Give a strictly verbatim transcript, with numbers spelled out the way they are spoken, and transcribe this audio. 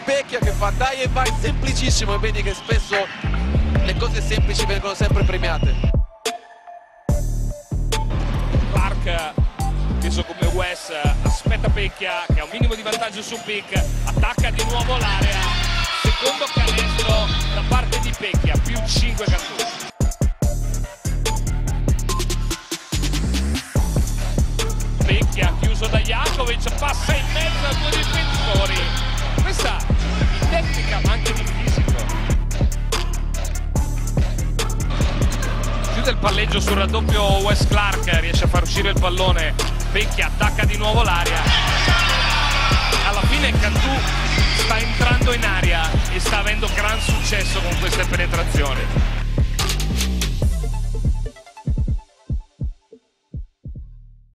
Pecchia che fa dai e vai semplicissimo, e vedi che spesso le cose semplici vengono sempre premiate. Clark, inteso come Wes, aspetta Pecchia che ha un minimo di vantaggio su Pick, attacca di nuovo l'area, secondo canestro da parte di Pecchia, più cinque Cantù. Pecchia chiuso da Jakovic, passa in mezzo a due difensori. Questa di tecnica ma anche di fisico. Chiude il palleggio sul raddoppio Wes Clark, riesce a far uscire il pallone. Pecchia attacca di nuovo l'area. Alla fine Cantù sta entrando in aria e sta avendo gran successo con queste penetrazioni.